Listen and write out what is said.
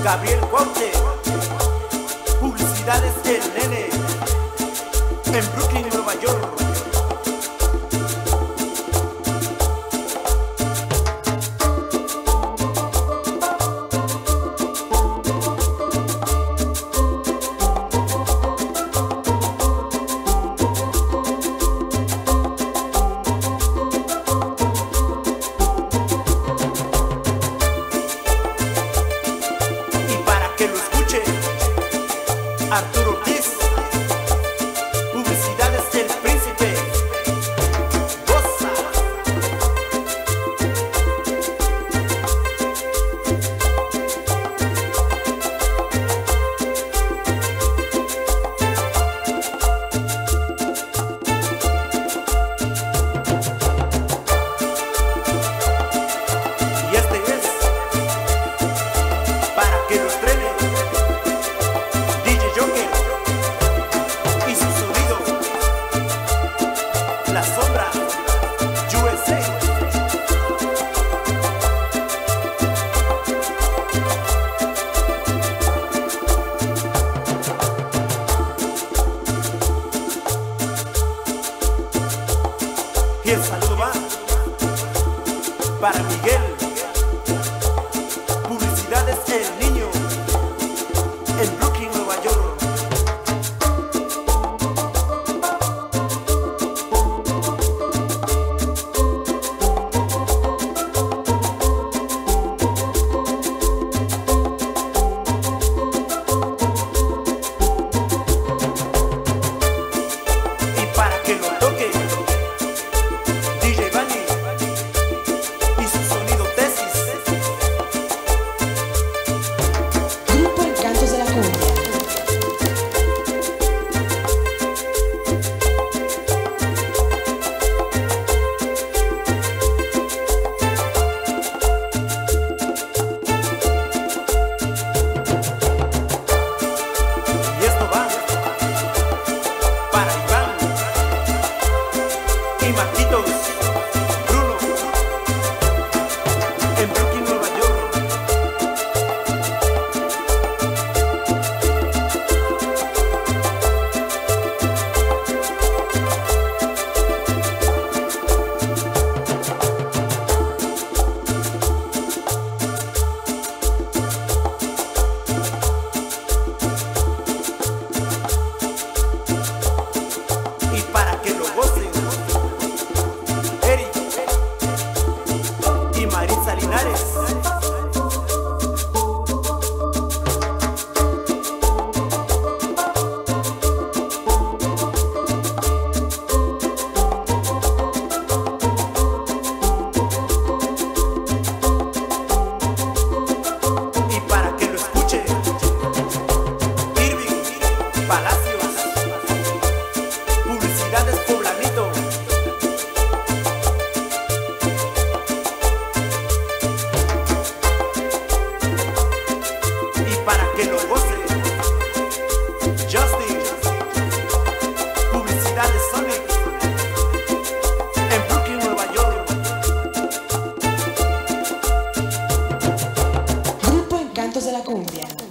Gabriel Cuauhte, publicidades El Nene, en Brooklyn, Nueva York. Arturo Ortiz, publicidades El Príncipe, goza. Y este es para que los estrene y su sonido, La Sombra, USA. Y el saludo va para Miguel, publicidades El Niño, en Brooklyn, Nueva York. Para que lo toque DJ Bani y su sonido Tesis. Grupo Encantos de la Cumbia. Y esto va para Iván y Marquitos, Bruno, en Brooklyn, Nueva York. Y para que lo gocen, Eric y Marisa Linares. Y para que lo escuche, Irving Palacios, publicidades Poblanito. Y para que lo goce, Justin, publicidades Sonic, en Brooklyn, Nueva York. Grupo Encantos de la Cumbia.